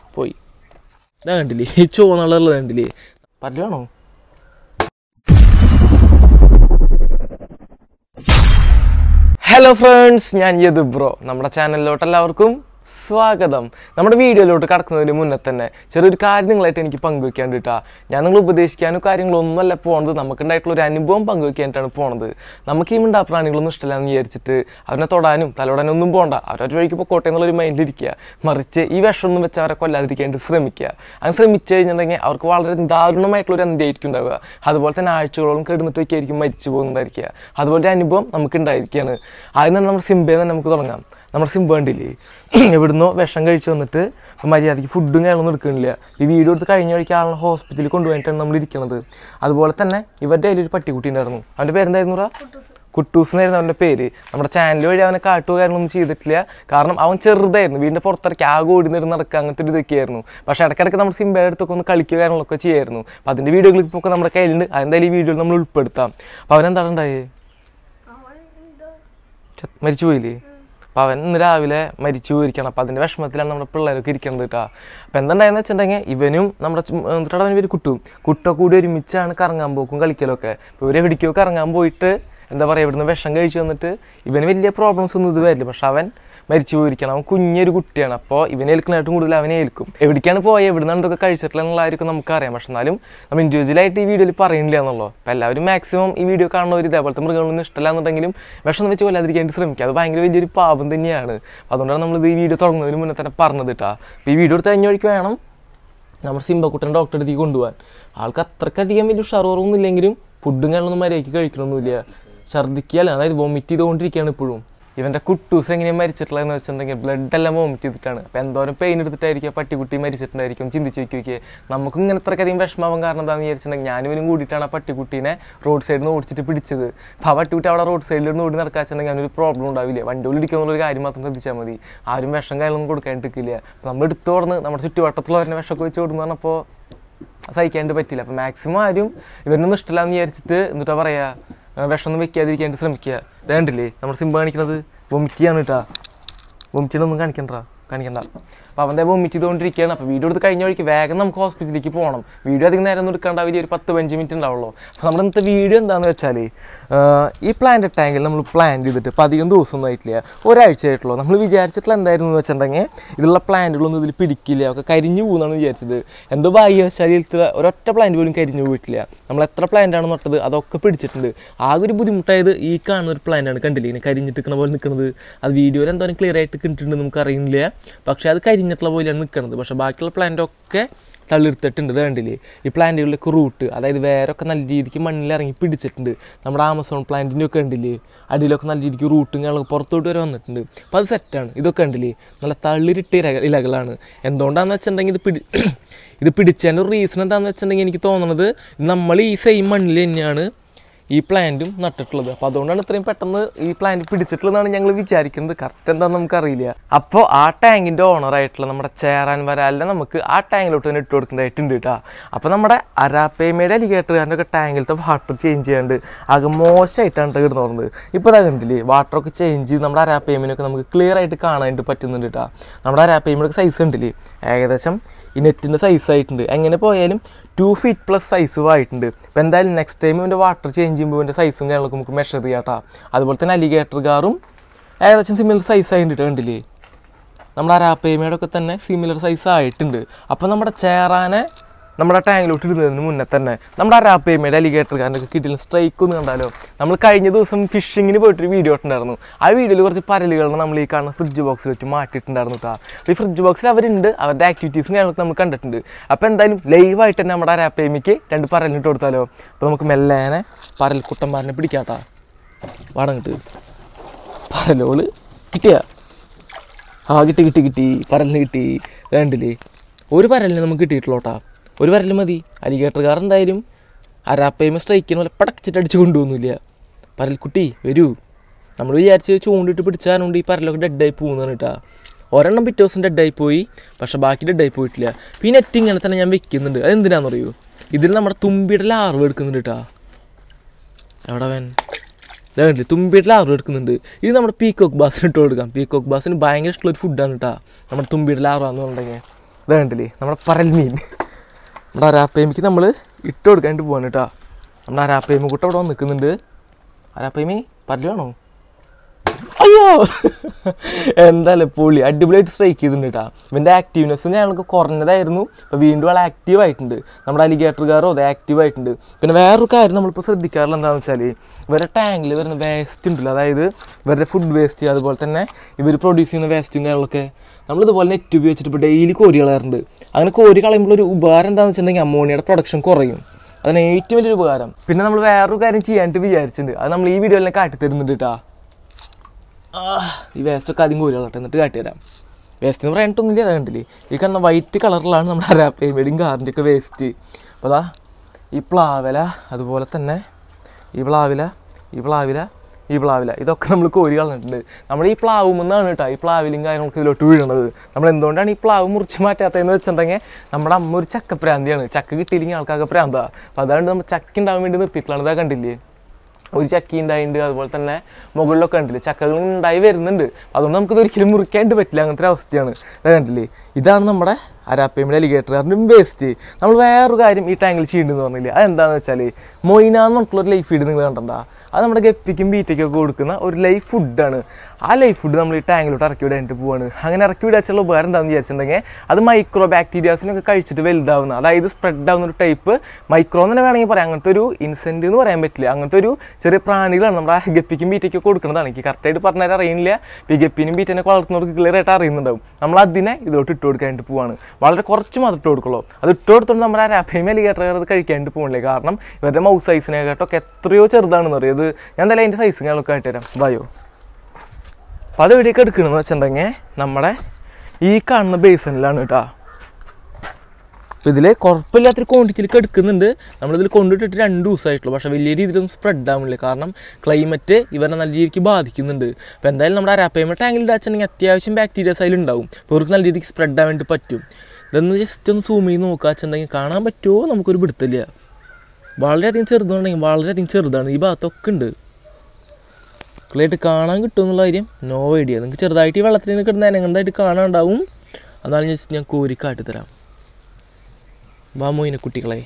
പോയി. ഇതാ കണ്ടില്ലേ, ചുവന്നുള്ളത് കണ്ടില്ലേ, പല്ലാണോ? ഹലോ ഫ്രണ്ട്സ്, ഞാൻ യദു ബ്രോ. നമ്മുടെ ചാനലിലോട്ട് എല്ലാവർക്കും സ്വാഗതം. നമ്മുടെ വീഡിയോയിലോട്ട് കടക്കുന്നതിന് മുന്നേ തന്നെ ചെറിയൊരു കാര്യം നിങ്ങളായിട്ട് എനിക്ക് പങ്കുവെക്കാൻ കിട്ടാ. ഞാൻ നിങ്ങൾ ഉപദേശിക്കാനോ കാര്യങ്ങളൊന്നുമല്ല പോണത്, നമുക്കുണ്ടായിട്ടുള്ള ഒരു അനുഭവം പങ്കുവെക്കാനായിട്ടാണ് പോണത്. നമുക്ക് ഈ മിണ്ടാപ്രാണികളൊന്നും ഇഷ്ടമില്ലാന്ന് വിചാരിച്ചിട്ട് അവരെ തൊടാനും തലോടാനും ഒന്നും പോകണ്ട, അവരൊരു വഴിക്ക് പൊക്കോട്ടെ എന്നുള്ളൊരു മൈൻഡിലിരിക്കുക. മറിച്ച് ഈ വിഷമൊന്നും വെച്ച് അവരെ കൊല്ലാതിരിക്കാനായിട്ട് ശ്രമിക്കുക. അങ്ങനെ ശ്രമിച്ചു കഴിഞ്ഞിട്ടുണ്ടെങ്കിൽ അവർക്ക് വളരെ ദാരുണമായിട്ടുള്ളൊരു അന്ത്യമായിരിക്കും ഉണ്ടാവുക. അതുപോലെ തന്നെ ആഴ്ചകളോളം കിടന്നിട്ടൊക്കെ ആയിരിക്കും മരിച്ചു പോകുന്നതായിരിക്കുക. അതുപോലെ അനുഭവം നമുക്ക് ഉണ്ടായിരിക്കുകയാണ്. ആദ്യം തന്നെ നമ്മുടെ സിംബയിൽ തന്നെ നമുക്ക് തുടങ്ങാം. നമ്മുടെ സിംബ കണ്ടില്ലേ, എവിടുന്നോ വിഷം കഴിച്ച് വന്നിട്ട് മര്യാദയ്ക്ക് ഫുഡും കാര്യമൊന്നും എടുക്കണില്ല. ഈ വീഡിയോ എടുത്ത് കഴിഞ്ഞ വഴിക്ക് ആളെ ഹോസ്പിറ്റലിൽ കൊണ്ടുപോയിട്ടാണ് നമ്മൾ ഇരിക്കുന്നത്. അതുപോലെ തന്നെ ഇവരുടെ കയ്യിലൊരു പട്ടിക്കുട്ടി ഉണ്ടായിരുന്നു. അവൻ്റെ പേരെന്തായിരുന്നു? കുട്ടൂസ് എന്നായിരുന്നു അവൻ്റെ പേര്. നമ്മുടെ ചാനൽ വഴി അവനെ കാട്ടുക കാര്യങ്ങളൊന്നും ചെയ്തിട്ടില്ല, കാരണം അവൻ ചെറുതായിരുന്നു. വീടിൻ്റെ പുറത്തിറക്കി ആകെ ഓടി നേരം നടക്കുക, അങ്ങനത്തെ ഒരു ഇതൊക്കെയായിരുന്നു. പക്ഷേ ഇടയ്ക്കിടയ്ക്ക് നമ്മുടെ സിംബയുടെ അടുത്തൊക്കെ ഒന്ന് കളിക്കുക കാര്യങ്ങളൊക്കെ ചെയ്യായിരുന്നു. അപ്പോൾ അതിൻ്റെ വീഡിയോ ക്ലിപ്പൊക്കെ നമ്മുടെ കയ്യിലുണ്ട്, അതെന്തായാലും ഈ വീഡിയോയിൽ നമ്മൾ ഉൾപ്പെടുത്താം. അപ്പോൾ അവനെന്താണ് ഉണ്ടായേ? മരിച്ചു പോയില്ലേ? അപ്പോൾ അവൻ ഇന്ന് രാവിലെ മരിച്ചു പോയിരിക്കണം. അപ്പോൾ അതിൻ്റെ വിഷമത്തിലാണ് നമ്മുടെ പിള്ളേരൊക്കെ ഇരിക്കുന്നത് കേട്ടോ. അപ്പോൾ എന്തുണ്ടായെന്ന് വെച്ചിട്ടുണ്ടെങ്കിൽ ഇവനും നമ്മുടെ എന്നിട്ട് അവൻ പേര് കുട്ടൊക്കെ കൂടി ഒരുമിച്ചാണ് കറങ്ങാൻ പോക്കും കളിക്കലൊക്കെ. ഇപ്പോൾ ഇവർ എവിടേക്കോ കറങ്ങാൻ പോയിട്ട് എന്താ പറയുക, ഇവിടുന്ന് വിഷം കഴിച്ച് വന്നിട്ട് ഇവന് വലിയ പ്രോബ്ലംസ് ഒന്നും ഇത് വരില്ല. പക്ഷെ അവൻ മരിച്ചു പോയിരിക്കണം. അവൻ കുഞ്ഞൊരു കുട്ടിയാണ്. അപ്പോൾ ഇവനെ ഏൽക്കുന്നതായിട്ടും കൂടുതൽ അവനെ ഏൽക്കും. എവിടേക്കാണ് പോയത്, എവിടുന്നാണ് ഇതൊക്കെ കഴിച്ചിട്ടില്ല എന്നുള്ളതായിരിക്കും നമുക്കറിയാം. പക്ഷെ എന്നാലും നമ്മൾ ഇൻഡിവിജ്വലായിട്ട് ഈ വീഡിയോയിൽ പറയുന്നില്ല എന്നുള്ളൂ. അപ്പോൾ എല്ലാവരും മാക്സിമം ഈ വീഡിയോ കാണുന്നവർ ഇതേപോലത്തെ മൃഗങ്ങളൊന്നും ഇഷ്ടമല്ല എന്നുണ്ടെങ്കിലും വിഷം വെച്ച് കൊല്ലാതിരിക്കാനായിട്ട് ശ്രമിക്കുക. അത് ഭയങ്കര വലിയൊരു പാപം തന്നെയാണ്. അതുകൊണ്ടാണ് നമ്മളിത് ഈ വീഡിയോ തുടങ്ങുന്നതിന് മുന്നേ തന്നെ പറഞ്ഞത് കേട്ടോ. അപ്പോൾ ഈ വീഡിയോ എടുത്ത് കഴിഞ്ഞ വഴിക്ക് വേണം നമ്മുടെ സിംബക്കുട്ടൻ ഡോക്ടറെ അടുത്തേക്ക് കൊണ്ടുപോകാൻ. ആൾക്ക് അത്രയ്ക്കധികം വലിയ ഉഷാറൊന്നും ഇല്ലെങ്കിലും ഫുഡും കാര്യങ്ങളൊന്നും മര്യാദയ്ക്ക് കഴിക്കണമൊന്നുമില്ല. ഛർദ്ദിക്കുകയല്ല, അതായത് വോമിറ്റ് ചെയ്തുകൊണ്ടിരിക്കുകയാണ് ഇപ്പോഴും. ഇവൻ്റെ കുട്ടൂസ് എങ്ങനെയാണ് മരിച്ചിട്ടുള്ളതെന്ന് വെച്ചിട്ടുണ്ടെങ്കിൽ ബ്ലഡ് എല്ലാം വോമിറ്റ് ചെയ്തിട്ടാണ്. അപ്പോൾ എന്തോരം പെയിൻ എടുത്തിട്ടായിരിക്കും പട്ടിക്കുട്ടി മരിച്ചിട്ടുണ്ടായിരിക്കും. ചിന്തിച്ച് വയ്ക്കുകയൊക്കെ നമുക്കും ഇങ്ങനെ ഇത്രയ്ക്കധികം വിഷമാവാൻ കാരണം എന്താണെന്ന് വിചാരിച്ചിട്ടുണ്ടെങ്കിൽ ഞാനിവനും കൂടിയിട്ടാണ് ആ പട്ടിക്കുട്ടീനെ റോഡ് സൈഡിൽ നിന്ന് ഓടിച്ചിട്ട് പിടിച്ചത്. അപ്പോൾ ആ പട്ടിക്കുട്ടി അവിടെ റോഡ് സൈഡിൽ നിന്ന് ഓടി നടക്കാച്ചുണ്ടെങ്കിൽ അതിനൊരു പ്രോബ്ലം ഉണ്ടാവില്ല. വണ്ടിയിൽ ഇരിക്കുന്നുള്ളൊരു കാര്യം മാത്രം ശ്രദ്ധിച്ചാൽ മതി. ആരും വിഷം കാര്യങ്ങളൊന്നും കൊടുക്കാനിട്ടിരിക്കില്ല. അപ്പോൾ നമ്മൾ എടുത്തു തുറന്ന് നമ്മുടെ ചുറ്റുവട്ടത്തുള്ളവരെ വിഷമൊക്കെ വെച്ച് കൊടുന്ന് പറഞ്ഞപ്പോൾ സഹിക്കാണ്ട് പറ്റില്ല. അപ്പോൾ മാക്സിമം ആരും ഇവരൊന്നും ഇഷ്ടമില്ലാന്ന് വിചാരിച്ചിട്ട് എന്നിട്ടാ പറയുക, വിഷമൊന്നും വെക്കാതിരിക്കാനായിട്ട് ശ്രമിക്കുക. ഇതേണ്ടില്ലേ നമ്മുടെ സിംബ കാണിക്കുന്നത് വൊമിറ്റ് ചെയ്യാണ് കേട്ടോ. വൊമിറ്റ് ചെയ്തൊന്നും കാണിക്കണ്ട. അപ്പോൾ അവൻ്റെ വൊമിറ്റ് ചെയ്തുകൊണ്ടിരിക്കുകയാണ്. അപ്പോൾ വീഡിയോ എടുത്ത് കഴിഞ്ഞ വഴിക്ക് വേഗം നമുക്ക് ഹോസ്പിറ്റലിലേക്ക് പോകണം. വീഡിയോ അധികം നേരം ഒന്നും എടുക്കാണ്ടാവില്ല, ഒരു 10-15 മിനിറ്റ് ഉണ്ടാവുള്ളൂ. അപ്പോൾ നമ്മുടെ ഇന്നത്തെ വീഡിയോ എന്താണെന്ന് വെച്ചാൽ ഈ പ്ലാന്റ് ടാങ്കിൽ നമ്മൾ പ്ലാൻ ചെയ്തിട്ട് ഇപ്പോൾ അധികം ദിവസമൊന്നും ആയിട്ടില്ല, ഒരാഴ്ച ആയിട്ടുള്ളൂ. നമ്മൾ വിചാരിച്ചിട്ടുള്ള എന്തായിരുന്നു എന്ന് വെച്ചിട്ടുണ്ടെങ്കിൽ ഇതിലുള്ള പ്ലാന്റുകളൊന്നും ഇതിൽ പിടിക്കില്ല, ഒക്കെ കരിഞ്ഞു പോകുന്നതാണ് വിചാരിച്ചത്. എന്തോ ഭാഗ്യവശാലിൽ ഒരൊറ്റ പ്ലാന്റ് പോലും കരിഞ്ഞു പോയിട്ടില്ല. നമ്മൾ എത്ര പ്ലാന്റാണ് നട്ടത് അതൊക്കെ പിടിച്ചിട്ടുണ്ട്. ആകെ ഒരു ബുദ്ധിമുട്ടായത് ഈ കാണുന്ന ഒരു പ്ലാന്റാണ്, കണ്ടില്ലേ ഇങ്ങനെ കരിഞ്ഞിട്ട് നിൽക്കുന്ന പോലെ നിൽക്കുന്നത്. അത് വീഡിയോയിൽ എന്തോരം ക്ലിയർ ആയിട്ട് കിട്ടിയിട്ടുണ്ട് നമുക്ക് അറിയില്ല, പക്ഷേ അത് കരിഞ്ഞിട്ടുള്ള പോലെയാണ് നിൽക്കുന്നത്. പക്ഷേ ബാക്കിയുള്ള പ്ലാന്റൊക്കെ തള്ളിയെടുത്തിട്ടുണ്ട്. ഇത് കണ്ടില്ലേ, ഈ പ്ലാന്റുകളിലേക്ക് റൂട്ട്, അതായത് വേരൊക്കെ നല്ല രീതിക്ക് മണ്ണിലിറങ്ങി പിടിച്ചിട്ടുണ്ട്. നമ്മുടെ ആമസോൺ പ്ലാന്റിൻ്റെ ഒക്കെ കണ്ടില്ലേ, അടിയിലൊക്കെ നല്ല രീതിക്ക് റൂട്ടും കാര്യങ്ങളൊക്കെ പുറത്തോട്ട് വരെ വന്നിട്ടുണ്ട്. അപ്പോൾ അത് സെറ്റാണ്. ഇതൊക്കെ കണ്ടില്ലേ, നല്ല തള്ളിരിട്ട ഇലകളാണ്. എന്തുകൊണ്ടാണെന്ന് വെച്ചിട്ടുണ്ടെങ്കിൽ ഇത് പിടിച്ചതിൻ്റെ ഒരു റീസൺ എന്താണെന്ന് വെച്ചിട്ടുണ്ടെങ്കിൽ എനിക്ക് തോന്നുന്നത് നമ്മൾ ഈ സെയിം മണ്ണിൽ തന്നെയാണ് ഈ പ്ലാന്റും നട്ടിട്ടുള്ളത്. അപ്പോൾ അതുകൊണ്ടാണ് ഇത്രയും പെട്ടെന്ന് ഈ പ്ലാന്റ് പിടിച്ചിട്ടുള്ളതെന്നാണ് ഞങ്ങൾ വിചാരിക്കുന്നത്. കറക്റ്റ് എന്താണെന്ന് നമുക്കറിയില്ല. അപ്പോൾ ആ ടാങ്കിൻ്റെ ഓണറായിട്ടുള്ള നമ്മുടെ ചേരാൻ വരാലിനെ നമുക്ക് ആ ടാങ്കിലോട്ട് തന്നെ ഇട്ട് കൊടുക്കേണ്ടതായിട്ടുണ്ട് കേട്ടോ. അപ്പോൾ നമ്മുടെ അരാപ്പേമയുടെ അലിഗേറ്ററുകാരൻ്റെ ഒക്കെ ടാങ്കിലത്തെ വാട്ടർ ചേഞ്ച് ചെയ്യാണ്ട് ആകെ മോശമായിട്ടാണ് കിടന്നു പറഞ്ഞത്. ഇപ്പോൾ ഇതാ കണ്ടില്ലേ, വാട്ടറൊക്കെ ചേഞ്ച് ചെയ്ത് നമ്മുടെ അരാപ്പേമിനൊക്കെ നമുക്ക് ക്ലിയർ ആയിട്ട് കാണാനായിട്ട് പറ്റുന്നുണ്ട് കേട്ടോ. നമ്മുടെ അരാപ്പേമിയുടെ സൈസ് ഉണ്ടല്ലേ, ഏകദേശം ഈ നെറ്റിൻ്റെ സൈസായിട്ടുണ്ട്. എങ്ങനെ പോയാലും 2 feet പ്ലസ് സൈസും ആയിട്ടുണ്ട്. അപ്പോൾ എന്തായാലും നെക്സ്റ്റ് ടൈം ഇവൻ്റെ വാട്ടർ ചേഞ്ച് ചെയ്യുമ്പോൾ ഇവൻ്റെ സൈസും കാര്യങ്ങളൊക്കെ നമുക്ക് മെഷർ ചെയ്യാം കേട്ടോ. അതുപോലെ തന്നെ അലിഗേറ്റർ കാറും ഏകദേശം സിമിലർ സൈസ് ആയിട്ട് കണ്ടില്ലേ, നമ്മുടെ അരാപ്പേമയുടെ ഒക്കെ തന്നെ സിമിലർ സൈസ് ആയിട്ടുണ്ട്. അപ്പോൾ നമ്മുടെ ചേറാനെ നമ്മുടെ ടാങ്കിലോട്ട് ഇടുന്നതിന് മുന്നേ തന്നെ നമ്മുടെ അരാപ്പേമയുടെ അലിഗേറ്റർക്കാരൻ്റെ ഒക്കെ കിട്ടിയ സ്ട്രൈക്ക് ഒന്ന് കണ്ടാലോ. നമ്മൾ കഴിഞ്ഞ ദിവസം ഫിഷിങ്ങിന് പോയിട്ടൊരു വീഡിയോ ഇട്ടുണ്ടായിരുന്നു. ആ വീഡിയോയിൽ കുറച്ച് പരലുകളാണ് നമ്മൾ ഈ കാണുന്ന ഫ്രിഡ്ജ് ബോക്സിൽ വെച്ച് മാറ്റിയിട്ടുണ്ടായിരുന്നു കേട്ടോ. അപ്പോൾ ഈ ഫ്രിഡ്ജ് ബോക്സിൽ അവരുണ്ട്, അവരുടെ ആക്ടിവിറ്റീസും കാര്യങ്ങളൊക്കെ നമ്മൾ കണ്ടിട്ടുണ്ട്. അപ്പോൾ എന്തായാലും ലൈവായിട്ട് തന്നെ നമ്മുടെ അരാപ്പേമിക്ക് 2 പരലിട്ട് കൊടുത്താലോ. അപ്പോൾ നമുക്ക് മെല്ലേനെ പരൽക്കുട്ടന്മാരനെ പിടിക്കാം കേട്ടോ. വാടങ്ങിട്ട് പരലോള് കിട്ടിയ കിട്ടി പരലിന് കിട്ടി. വേണ്ടില്ലേ, ഒരു പരലിന് നമുക്ക് കിട്ടിയിട്ടുള്ളൂ കേട്ടോ. ഒരു പരൽ മതി. അലിഗേറ്റർകാർ എന്തായാലും അരാപ്പേമ സ്ട്രൈക്കിന് പോലെ പടച്ചിട്ട് അടിച്ച് കൊണ്ടുപോകുന്നില്ല. പരൽക്കുട്ടി വരൂ. നമ്മൾ വിചാരിച്ച് ചൂണ്ടിട്ട് പിടിച്ചാലുണ്ട് ഈ പരലൊക്കെ ഡെഡായി പോകുന്നതാണ് കേട്ടോ. ഒരെണ്ണം പിറ്റേ ദിവസം ഡെഡായി പോയി, പക്ഷേ ബാക്കി ഡെഡായി പോയിട്ടില്ല. അപ്പോൾ ഈ നെറ്റ് ഇങ്ങനെ തന്നെ ഞാൻ വെക്കുന്നുണ്ട്. അതെന്തിനാണെന്ന് അറിയൂ, ഇതിൽ നമ്മുടെ തുമ്പിയുടെ ലാർവ് എടുക്കുന്നുണ്ട് കേട്ടോ. എവിടെ വേൻ ഇതാ തുമ്പിയുടെ ലാർവ് എടുക്കുന്നുണ്ട്. ഇത് നമ്മുടെ പീക്കോക്ക് ബാസിന് ഇട്ട് കൊടുക്കാം. പീക്കോക്ക് ബാസിന് ഭയങ്കര ഇഷ്ടമുള്ളൊരു ഫുഡാണ് കേട്ടോ നമ്മുടെ തുമ്പിയുടെ ലാർവ എന്ന് പറഞ്ഞിട്ടുണ്ടെങ്കിൽ. ഇത് കണ്ടില്ലേ നമ്മുടെ പരൽ മീൻ. നമ്മുടെ അരാപ്പയ്മയ്ക്ക് നമ്മൾ ഇട്ട് കൊടുക്കാനായിട്ട് പോകാൻ കേട്ടോ. നമ്മുടെ അരാപ്പയ്മ കൂട്ടം അവിടെ വന്ന് നിൽക്കുന്നുണ്ട്. അരാപ്പയ്മ പരല് വേണോ? അയ്യോ എന്തായാലും പൊളി അടിപൊളിയായിട്ട് സ്ട്രൈക്ക് ചെയ്തിട്ടുണ്ട് കേട്ടോ. ഇവൻ്റെ ആക്റ്റീവ്നെസ് ഞങ്ങൾക്ക് കുറഞ്ഞതായിരുന്നു, ഇപ്പോൾ വീണ്ടും ആൾ ആക്റ്റീവ് ആയിട്ടുണ്ട്. നമ്മുടെ അലിഗേറ്ററുകാരോ അത് ആക്റ്റീവ് ആയിട്ടുണ്ട്. പിന്നെ വേറൊരു കാര്യം നമ്മളിപ്പോൾ ശ്രദ്ധിക്കാറില്ല എന്താണെന്ന് വെച്ചാൽ ഇവരുടെ ടാങ്കിൽ വരുന്ന വേസ്റ്റ് ഉണ്ടല്ലോ, അതായത് ഇവരുടെ ഫുഡ് വേസ്റ്റ്, അതുപോലെ തന്നെ ഇവർ പ്രൊഡ്യൂസ് ചെയ്യുന്ന വേസ്റ്റും കാര്യങ്ങളൊക്കെ നമ്മളിതുപോലെ നെറ്റ് ഉപയോഗിച്ചിട്ട് ഇപ്പോൾ ഡെയിലി കോരി കളയാറുണ്ട്. അങ്ങനെ കോരി കളയുമ്പോൾ ഒരു ഉപകാരം എന്താണെന്ന് വെച്ചിട്ടുണ്ടെങ്കിൽ അമോണിയയുടെ പ്രൊഡക്ഷൻ കുറയും. അതാണ് ഏറ്റവും വലിയൊരു ഉപകാരം. പിന്നെ നമ്മൾ വേറൊരു കാര്യം ചെയ്യാനായിട്ട് വിചാരിച്ചിട്ടുണ്ട്, അത് നമ്മൾ ഈ വീഡിയോയിൽ കാട്ടിത്തരുന്നുണ്ട് കേട്ടോ. ഈ വേസ്റ്റൊക്കെ ആദ്യം കോരി കളട്ടെ എന്നിട്ട് കാട്ടിത്തരാം. വേസ്റ്റ് എന്ന് പറയാനിട്ടൊന്നുമില്ല, അത് കണ്ടില്ലേ ഈ കാണുന്ന വൈറ്റ് കളറിലാണ് നമ്മുടെ അരാപ്പയ്മയുടെയും കാറിൻ്റെയൊക്കെ വേസ്റ്റ്. അപ്പോൾ അതാ ഈ പ്ലാവില, അതുപോലെ തന്നെ ഈ പ്ലാവില, ഈ പ്ലാവില, ഈ പ്ലാവില, ഇതൊക്കെ നമ്മൾ കോരി കളഞ്ഞിട്ടുണ്ട്. നമ്മൾ ഈ പ്ലാവുമെന്നാണ് കേട്ടോ ഈ പ്ലാവിലും കാര്യങ്ങളൊക്കെ ഇതിലോട്ട് വീഴുന്നത്. നമ്മൾ എന്തുകൊണ്ടാണ് ഈ പ്ലാവ് മുറിച്ച് മാറ്റാത്തതെന്ന് വെച്ചിട്ടുണ്ടെങ്കിൽ നമ്മുടെ അമ്മ ഒരു ചക്കപ്രാന്തിയാണ്. ചക്ക കിട്ടിയില്ലെങ്കിൽ ആൾക്കാർക്ക് പ്രാന്താണ്. അപ്പോൾ അതുകൊണ്ട് നമ്മൾ ചക്ക ഉണ്ടാവാൻ വേണ്ടി നിർത്തിയിട്ടുള്ളതാണ്. ഇതാ കണ്ടില്ലേ ഒരു ചക്കി ഉണ്ടായിട്ടുണ്ട്, അതുപോലെ തന്നെ മുകളിലൊക്കെ കണ്ടില്ലേ ചക്കകൾ ഉണ്ടായി വരുന്നുണ്ട്. അതുകൊണ്ട് നമുക്കിത് ഒരിക്കലും മുറിക്കാണ്ട് പറ്റില്ല, അങ്ങനത്തെ ഒരു അവസ്ഥയാണ്. ഇത് കണ്ടില്ലേ ഇതാണ് നമ്മുടെ അരാപ്പയ്മയുടെ അലിഗേറ്ററുകാരൻ്റെയും വേസ്റ്റ്. നമ്മൾ വേറൊരു കാര്യം ഈ ടാങ്കിൽ ചെയ്യേണ്ടതെന്ന് പറഞ്ഞില്ലേ, അതെന്താണെന്ന് വെച്ചാൽ മൊയ്നാന്ന് പറഞ്ഞിട്ടുള്ളൊരു ലൈഫ് ഫീഡ് നിങ്ങൾ കണ്ടോ, അത് നമ്മുടെ ഗപ്പിക്കും ബീറ്റയ്ക്കൊക്കെ കൊടുക്കുന്ന ഒരു ലൈഫ് ഫുഡാണ്. ആ ലൈഫ് ഫുഡ് നമ്മൾ ഈ ടാങ്കിലോട്ട് ഇറക്കി വിടാനായിട്ട് പോവാണ്. അങ്ങനെ ഇറക്കി വിടാച്ചുള്ള ഉപകാരം എന്താണെന്ന് വിചാരിച്ചിട്ടുണ്ടെങ്കിൽ അത് മൈക്രോ ബാക്ടീരിയാസിനൊക്കെ കഴിച്ചിട്ട് വലുതാവുന്ന, അതായത് സ്പ്രെഡ് ആവുന്ന ഒരു ടൈപ്പ് മൈക്രോ എന്ന് തന്നെ വേണമെങ്കിൽ പറയാം. അങ്ങനത്തെ ഒരു ഇൻസെൻ്റ് എന്ന് പറയാൻ പറ്റില്ല, അങ്ങനത്തെ ഒരു ചെറിയ പ്രാണികളാണ് നമ്മുടെ ആ ഗപ്പിക്കും ബീറ്റയ്ക്കൊക്കെ കൊടുക്കുന്നതാണ്. എനിക്ക് കറക്റ്റായിട്ട് പറഞ്ഞാൽ അറിയില്ല, ഈ ഗപ്പിനും ബീറ്റേനൊക്കെ വളർത്തുന്നവർക്ക് ക്ലിയർ ആയിട്ട് അറിയുന്നുണ്ടാവും. നമ്മൾ അതിനെ ഇതിലോട്ട് ഇട്ട് കൊടുക്കാനായിട്ട് പോവാണ്. വളരെ കുറച്ച് മാത്രം ഇട്ട് കൊടുക്കുള്ളൂ. അത് ഇട്ട് കൊടുത്തോണ്ട് നമ്മുടെ അരാപ്പയ്മ അലിഗേറ്റർ അത് കഴിക്കാനായിട്ട് പോകണില്ലേ, കാരണം ഇവരുടെ മൗസ് സൈസിനെക്കാട്ടൊക്കെ എത്രയോ ചെറുതാണെന്ന് അറിയാം. ഞാൻ എന്തായാലും അതിൻ്റെ സൈസുകളൊക്കെ ആയിട്ട് തരാം ബയോ. അപ്പോൾ അത് എവിടെയൊക്കെ എടുക്കണമെന്ന് വെച്ചിട്ടുണ്ടെങ്കിൽ നമ്മുടെ ഈ കാണുന്ന ബേസനിലാണ് കേട്ടോ. അപ്പോൾ ഇതിൽ കുഴപ്പമില്ലാത്തൊരു ക്വാണ്ടിറ്റിയിലേക്ക് എടുക്കുന്നുണ്ട്. നമ്മളിതിൽ കൊണ്ടിട്ടിട്ട് 2 ദിവസമായിട്ടുള്ളൂ. പക്ഷേ വലിയ രീതിയിലൊന്നും സ്പ്രെഡ് ആവുന്നില്ല, കാരണം ക്ലൈമറ്റ് ഇവരെ നല്ല രീതിക്ക് ബാധിക്കുന്നുണ്ട്. അപ്പോൾ എന്തായാലും നമ്മുടെ അരാപ്പയ്മ ടാങ്കിൽ ഇടാച്ചുണ്ടെങ്കിൽ അത്യാവശ്യം ബാക്ടീരിയസ് അതിലുണ്ടാവും. അപ്പോൾ ഇവർക്ക് നല്ല രീതിക്ക് സ്പ്രെഡ് ആവാൻ വേണ്ടി പറ്റും. ഇതൊന്ന് ജസ്റ്റ് ഒന്ന് സൂം ചെയ്ത് നോക്കുക വെച്ചിട്ടുണ്ടെങ്കിൽ കാണാൻ പറ്റുമോ നമുക്കൊരു പിടുത്തില്ല. വളരെയധികം ചെറുതാണെങ്കിൽ വളരെയധികം ചെറുതാണ്. ഈ ഭാഗത്തൊക്കെ ഉണ്ട്. ക്ലിയറായിട്ട് കാണാൻ കിട്ടുമെന്നുള്ള കാര്യം നോ ഐഡിയ. നിങ്ങൾക്ക് ചെറുതായിട്ട് ഈ വെള്ളത്തിൽ കിടന്ന് അനങ്ങണ്ടായിട്ട് കാണാനുണ്ടാവും. എന്നാലും ഞാൻ കോരി കാട്ടിത്തരാം. വാ മോയിനെ കുട്ടികളെ,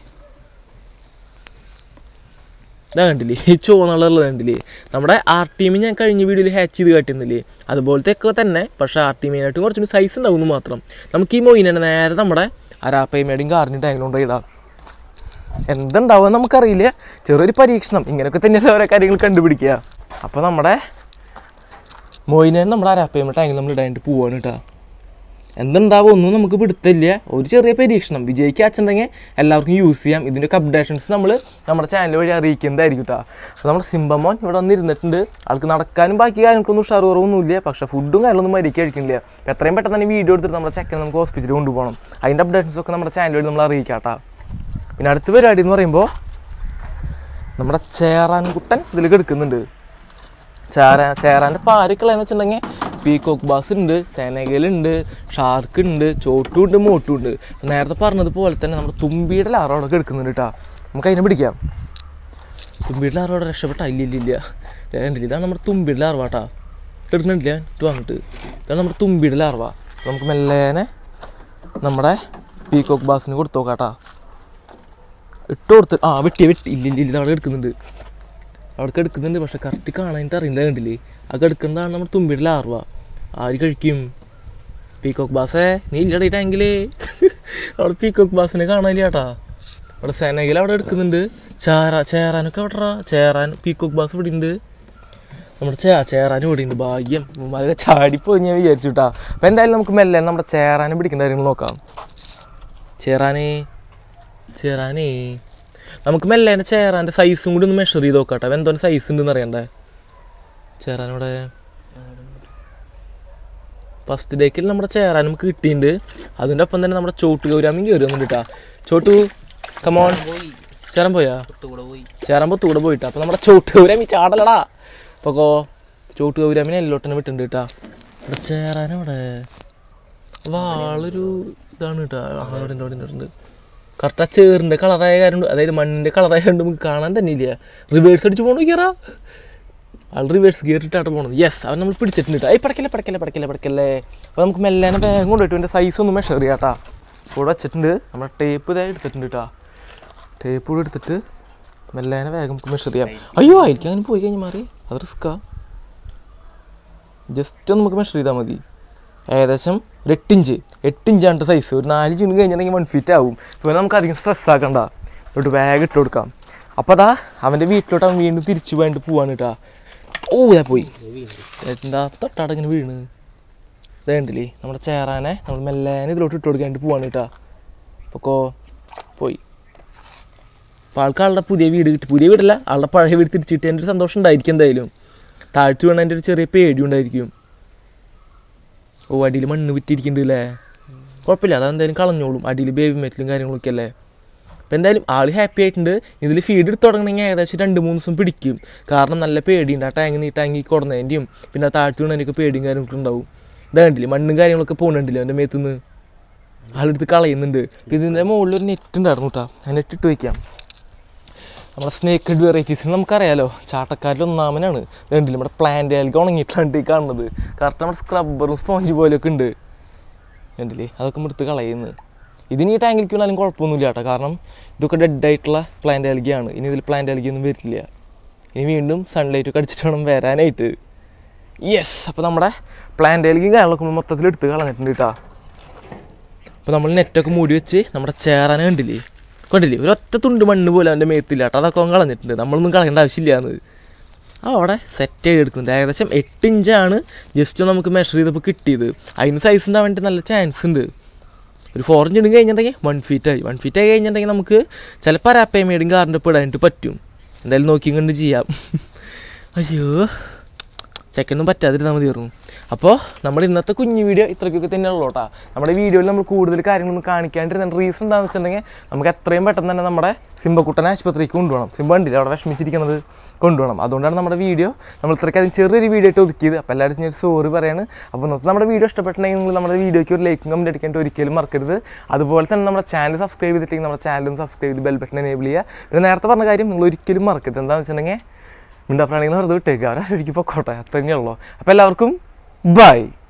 ഇതാ കണ്ടില്ലേ ഈ ചുവന്നുള്ളത് കണ്ടില്ലേ, നമ്മുടെ ആർട്ടിമി ഞാൻ കഴിഞ്ഞ വീഡിയോയിൽ ഹാച്ച് ചെയ്ത് കാട്ടുന്നില്ലേ, അതുപോലത്തെ ഒക്കെ തന്നെ. പക്ഷേ ആർട്ടിമീനായിട്ട് കുറച്ചുകൂടി സൈസ് ഉണ്ടാവുന്നു മാത്രം. നമുക്ക് ഈ മൊയിനെ നേരെ നമ്മുടെ അരാപ്പയ്മയുടെയും കാറിൻ്റെ ടാങ്കിലുണ്ടോ ഇടാം. എന്തുണ്ടാവുക നമുക്കറിയില്ല, ചെറിയൊരു പരീക്ഷണം. ഇങ്ങനെയൊക്കെ തന്നെയാണ് ഓരോ കാര്യങ്ങൾ കണ്ടുപിടിക്കുക. അപ്പോൾ നമ്മുടെ മൊയിനെ നമ്മുടെ അരാപ്പയ്മ ടാങ്കിൽ നമ്മൾ ഇടാനായിട്ട് പോവാണ് കേട്ടോ. എന്തുണ്ടാവും ഒന്നും നമുക്ക് പിടുത്തില്ല, ഒരു ചെറിയ പരീക്ഷണം. വിജയിക്കാച്ചുണ്ടെങ്കിൽ എല്ലാവർക്കും യൂസ് ചെയ്യാം. ഇതിൻ്റെയൊക്കെ അപ്ഡേഷൻസ് നമ്മൾ നമ്മുടെ ചാനൽ വഴി അറിയിക്കുന്നതായിരിക്കും കേട്ടോ. അപ്പോൾ നമ്മുടെ സിംബമോൻ ഇവിടെ വന്നിരുന്നിട്ടുണ്ട്. ആൾക്ക് നടക്കാനും ബാക്കി കാര്യങ്ങൾക്കൊന്നും ഉഷാർ കുറവൊന്നുമില്ല, പക്ഷേ ഫുഡും കാര്യങ്ങളൊന്നും മരിക്കാൻ കഴിക്കുന്നില്ല. അപ്പോൾ എത്രയും പെട്ടെന്ന് തന്നെ വീഡിയോ എടുത്തിട്ട് നമ്മുടെ ചെക്കനെ നമുക്ക് ഹോസ്പിറ്റലിൽ കൊണ്ടുപോകണം. അതിൻ്റെ അപ്ഡേഷൻസൊക്കെ നമ്മുടെ ചാനൽ വഴി നമ്മൾ അറിയിക്കാം കേട്ടോ. പിന്നെ അടുത്ത പരിപാടി എന്ന് പറയുമ്പോൾ നമ്മുടെ ചേറാൻകുട്ടൻ ഇതിലേക്ക് എടുക്കുന്നുണ്ട്. ചേറാൻ്റെ പാരക്കുള്ളതെന്ന് വെച്ചിട്ടുണ്ടെങ്കിൽ പീകോക്ക് ബാസ് ഉണ്ട്, സെനഗലുണ്ട്, ഷാർക്ക് ഉണ്ട്, ചോട്ടും ഉണ്ട്, മോട്ടും ഉണ്ട്. നേരത്തെ പറഞ്ഞതുപോലെ തന്നെ നമ്മുടെ തുമ്പിയുടെ ലാറോടൊക്കെ എടുക്കുന്നുണ്ട് കേട്ടോ. നമുക്ക് അതിനെ പിടിക്കാം. തുമ്പിയുടെ ലാറോടെ രക്ഷപ്പെട്ടാ ഇല്ല കണ്ടില്ല, ഇതാണ് നമ്മുടെ തുമ്പിയുടെ ലാർവ കേട്ടോ. എടുക്കുന്നുണ്ടില്ല ഇട്ട് വാങ്ങിട്ട്, ഇതാണ് നമ്മുടെ തുമ്പിയുടെ ലാർവ. നമുക്ക് മെല്ലേനെ നമ്മുടെ പീകോക്ക് ബാസിന് കൊടുത്തു നോക്കാം കേട്ടോ. ഇട്ട് കൊടുത്ത് വെട്ടി ഇല്ല അവിടെ എടുക്കുന്നുണ്ട്, അവിടെ എടുക്കുന്നുണ്ട്. പക്ഷെ കറക്റ്റ് കാണാനായിട്ട് അറിയില്ല, കണ്ടില്ലേ അത് എടുക്കുന്നതാണ് നമ്മുടെ തുമ്പിയുടെ ലാർവ. ആര് കഴിക്കും? പീകോക്ക് ബാസേ നീ ഇല്ലട ഈ ടാങ്കിലേ. അവിടെ പീകോക്ക് ബാസിനെ കാണാനില്ല കേട്ടാ. അവിടെ സെനഗൽ അവിടെ എടുക്കുന്നുണ്ട്. ചേറാനൊക്കെ അവിടെ ചേറാൻ പീകോക്ക് ബാസ് ഇവിടെ ഉണ്ട്. നമ്മുടെ ചേറാനും ഇവിടെ ഉണ്ട്. ഭാഗ്യം അതൊക്കെ ചാടിപ്പോയി ഞാൻ വിചാരിച്ചു കേട്ടാ. അപ്പോൾ എന്തായാലും നമുക്ക് മെല്ലെ നമ്മുടെ ചേറാനെ പിടിക്കുന്ന കാര്യങ്ങൾ നോക്കാം. ചേറാനേ നമുക്ക് മെല്ലേനെ ചേറാൻ്റെ സൈസും കൂടി ഒന്ന് മെഷർ ചെയ്ത് നോക്കാം കേട്ടോ. എന്തോരം സൈസ് ഉണ്ടെന്ന് അറിയണ്ടേ. ചേറാനോടെ ഫസ്റ്റ് ഡേക്കിൽ നമ്മുടെ ചേറാൻ നമുക്ക് കിട്ടിയിട്ടുണ്ട്. അതിൻ്റെ ഒപ്പം തന്നെ നമ്മുടെ ചോട്ട് ഗൗരാമിയും കയറി വന്നിട്ട് കേട്ടോ. ചോട്ടു കമോൺ. ചേറാൻ പോയാ? ചേറാൻ പൊത്തുകൂടെ പോയിട്ടാ. അപ്പോൾ നമ്മുടെ ചോട്ട് ഗൗരാമി ചാടലടാ. അപ്പോൾ ചോട്ട് ഗൗരാമിനെ എല്ലോട്ടനെ വിട്ടുണ്ട് കേട്ടോ. ഇവിടെ ചേറാനോടെ വാളൊരു ഇതാണ് കേട്ടോ. അവിടെ ഉണ്ട് കറക്റ്റ്. ആ ചേറിൻ്റെ കളറായ കാരണം, അതായത് മണ്ണിൻ്റെ കളറായ കൊണ്ട് നമുക്ക് കാണാൻ തന്നെ ഇല്ല. റിവേഴ്സ് അടിച്ച് പോകണോ കയറാ? ആൾ റിവേഴ്സ് കയറിയിട്ടാണ് പോകുന്നത്. യെസ്, അവൻ നമ്മൾ പിടിച്ചിട്ടുണ്ട്. പടക്കല്ലേ. അപ്പോൾ നമുക്ക് മെല്ലേനെ വേഗം കൊണ്ടുപോയിട്ട് എൻ്റെ സൈസ് ഒന്ന് മെഷർ ചെയ്യാം കേട്ടോ. കൂടെ വെച്ചിട്ടുണ്ട്. നമ്മുടെ ടേപ്പ് ഇതായി എടുത്തിട്ടുണ്ട് കേട്ടോ. ടേപ്പ് കൂടെ എടുത്തിട്ട് മെല്ലേനെ വേഗം നമുക്ക് മെഷർ ചെയ്യാം. അയ്യോ ആയിരിക്കും അങ്ങനെ പോയി കഴിഞ്ഞാൽ മാറി അത് റിസ്ക്കാ. ജസ്റ്റ് നമുക്ക് മെഷർ ചെയ്താൽ മതി. ഏകദേശം ഒരു 8 ഇഞ്ചാണ് സൈസ്. ഒരു 4 ഇഞ്ച് കഴിഞ്ഞിട്ടുണ്ടെങ്കിൽ 1 ഫീറ്റ് ആവും. ഇപ്പോൾ നമുക്ക് അധികം സ്ട്രെസ് ആക്കണ്ട. ഒരു ബാഗ് ഇട്ട് കൊടുക്കാം. അപ്പോൾ അതാ അവൻ്റെ വീട്ടിലോട്ട് അവൻ വീണ്ടും തിരിച്ചു പോയിട്ട് പോവാണ് കേട്ടോ. ഓ ഇതാ പോയി എന്താ തൊട്ടാടങ്ങനെ വീണ്. ഇതേണ്ടില്ലേ നമ്മുടെ ചേറാനെ നമ്മൾ മെല്ലേനെ ഇതിലോട്ട് ഇട്ട് കൊടുക്കാനായിട്ട് പോവാണ് കേട്ടോ. അപ്പോൾ പോയി. അപ്പോൾ ആൾക്കാളുടെ പുതിയ വീട് കിട്ടി. പുതിയ വീടല്ല, ആളുടെ പഴയ വീട് തിരിച്ചു കിട്ടി. എൻ്റെ ഒരു സന്തോഷം ഉണ്ടായിരിക്കും എന്തായാലും. താഴ്ത്തി വീണ എൻ്റെ ഒരു ചെറിയ പേടി ഉണ്ടായിരിക്കും. ഓ അടിയിൽ മണ്ണ് വിറ്റിരിക്കുന്നുണ്ട് അല്ലേ. കുഴപ്പമില്ല, അതെന്തായാലും കളഞ്ഞോളും. അടിയിൽ ബേബി മെറ്റലും കാര്യങ്ങളൊക്കെ അല്ലേ. അപ്പോൾ എന്തായാലും ആൾ ഹാപ്പി ആയിട്ടുണ്ട്. ഇതിൽ ഫീഡ് എടുത്ത് തുടങ്ങണമെങ്കിൽ ഏകദേശം 2-3 ദിവസം പിടിക്കും. കാരണം നല്ല പേടിയുണ്ട്. ആ ടാങ്കി കൊടുന്നതിൻ്റെയും പിന്നെ ആ താഴ്ത്തി വീണതിൻ്റെയൊക്കെ പേടിയും കാര്യങ്ങളൊക്കെ ഉണ്ടാവും. ഇതാ കണ്ടില്ലേ മണ്ണും കാര്യങ്ങളൊക്കെ പോകുന്നുണ്ടല്ലോ അവൻ്റെ മേത്തുനിന്ന്. ആളെടുത്ത് കളയുന്നുണ്ട്. അപ്പോൾ ഇതിൻ്റെ മുകളിലൊരു നെറ്റ് ഉണ്ടായിരുന്നു കേട്ടോ. ആ നെറ്റ് ഇട്ട് വയ്ക്കാം. നമ്മുടെ സ്നേക്ക് ഹെഡ് വെറൈറ്റീസിന് നമുക്കറിയാലോ ചാട്ടക്കാരിൽ ഒന്നാമനാണ്. കണ്ടില്ല നമ്മുടെ പ്ലാന്റ് ആൽഗ ഉണങ്ങിയിട്ടാണ് ഈ കാണുന്നത്. കറക്റ്റ് നമ്മുടെ സ്ക്രബ്ബറും സ്പോഞ്ച് പോലെയൊക്കെ ഉണ്ട്. കണ്ടില്ലേ അതൊക്കെ എടുത്ത് കളയുന്നത്. ഇതിന് ഈ ടാങ്കിലേക്ക് വീണാലും കുഴപ്പമൊന്നുമില്ല കേട്ടോ. കാരണം ഇതൊക്കെ ഡെഡായിട്ടുള്ള പ്ലാന്റ് ആൽഗയാണ്. ഇനി ഇതിൽ പ്ലാന്റ് ആൽഗയൊന്നും വരില്ല. ഇനി വീണ്ടും സൺലൈറ്റൊക്കെ അടിച്ചിട്ട് വേണം വരാനായിട്ട്. യെസ്, അപ്പോൾ നമ്മുടെ പ്ലാന്റ് ആൽഗയും കാര്യങ്ങളൊക്കെ മൊത്തത്തിൽ എടുത്ത് കളഞ്ഞിട്ടുണ്ട് കേട്ടോ. അപ്പോൾ നമ്മൾ നെറ്റൊക്കെ മൂടി വെച്ച് നമ്മുടെ ചേറാനെ കണ്ടില്ലേ ഒരൊറ്റ തുണ്ട് മണ്ണ് പോലെ അവൻ്റെ മേത്തില്ല കേട്ടോ. അതൊക്കെ അവൻ കളഞ്ഞിട്ടുണ്ട്. നമ്മളൊന്നും കളയേണ്ട ആവശ്യമില്ലാന്ന് അവിടെ സെറ്റ് ചെയ്തെടുക്കുന്നുണ്ട്. ഏകദേശം 8 ഇഞ്ചാണ് ജസ്റ്റ് നമുക്ക് മെഷർ ചെയ്തപ്പോൾ കിട്ടിയത്. അതിന് സൈസ് ഉണ്ടാവാൻ വേണ്ടി നല്ല ചാൻസ് ഉണ്ട്. ഒരു 4 ഇഞ്ച് ഇടും കഴിഞ്ഞിട്ടുണ്ടെങ്കിൽ 1 ഫീറ്റായി. 1 ഫീറ്റായി കഴിഞ്ഞിട്ടുണ്ടെങ്കിൽ നമുക്ക് ചിലപ്പോൾ അരാപ്പയമേടും കാറിൻ്റെ ഒപ്പം ഇടാനായിട്ട് പറ്റും. എന്തായാലും നോക്കി കണ്ട് ചെയ്യാം. അയ്യോ ചെക്കൊന്നും പറ്റാതിരുന്നാൽ മതിയായിരുന്നു. അപ്പോൾ നമ്മുടെ ഇന്നത്തെ കുഞ്ഞു വീഡിയോ ഇത്രയ്ക്കൊക്കെ തന്നെയുള്ളൂ കേട്ടോ. നമ്മുടെ വീഡിയോയിൽ നമ്മൾ കൂടുതൽ കാര്യങ്ങളൊന്നും കാണിക്കാണ്ടിരുന്ന റീസൺ എന്താണെന്ന് വെച്ചിട്ടുണ്ടെങ്കിൽ നമുക്ക് എത്രയും പെട്ടെന്ന് തന്നെ നമ്മുടെ സിംബക്കുട്ടനെ ആശുപത്രിക്ക് കൊണ്ടുപോകണം. സിംബ ഉണ്ടില്ല അവിടെ വിഷമിച്ചിരിക്കുന്നത് കൊണ്ടുപോകണം. അതുകൊണ്ടാണ് നമ്മുടെ വീഡിയോ നമ്മൾ ഇത്രയ്ക്കധികം ചെറിയൊരു വീഡിയോ ആയിട്ട് ഒതുക്കിയത്. അപ്പോൾ എല്ലാവരും ഞാൻ സോറി പറയാണ്. അപ്പോൾ ഇന്നത്തെ നമ്മുടെ വീഡിയോ ഇഷ്ടപ്പെട്ടിട്ടുണ്ടെങ്കിൽ നിങ്ങൾ നമ്മുടെ വീഡിയോയ്ക്ക് ഒരു ലൈക്കും കമൻറ്റ് അടിക്കാനായിട്ട് ഒരിക്കലും മറക്കരുത്. അതുപോലെ തന്നെ നമ്മുടെ ചാനൽ സബ്സ്ക്രൈബ് ചെയ്തിട്ടുണ്ടെങ്കിൽ നമ്മുടെ ചാനലും സബ്സ്ക്രൈബ് ചെയ്ത് ബെൽ ബട്ടൺ എനേബിൾ ചെയ്യുക. പിന്നെ നേരത്തെ പറഞ്ഞ കാര്യം നിങ്ങൾ ഒരിക്കലും മറക്കരുത്. എന്താണെന്ന് വെച്ചിട്ടുണ്ടെങ്കിൽ മിണ്ടാപ്രാണികൾ വെറുതെ വിട്ടേക്കുക. അവരെ ശരിക്കും പൊക്കോട്ടെ. അത്ര തന്നെയുള്ളൂ. അപ്പോൾ എല്ലാവർക്കും ബൈ.